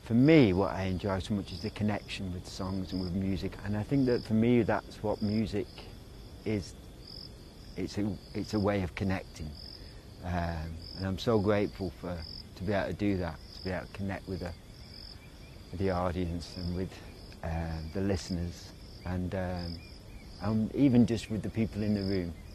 for me, what I enjoy so much is the connection with songs and with music, and I think that for me that's what music is. It's a way of connecting, and I'm so grateful to be able to do that, to be able to connect with the audience and with the listeners, and even just with the people in the room.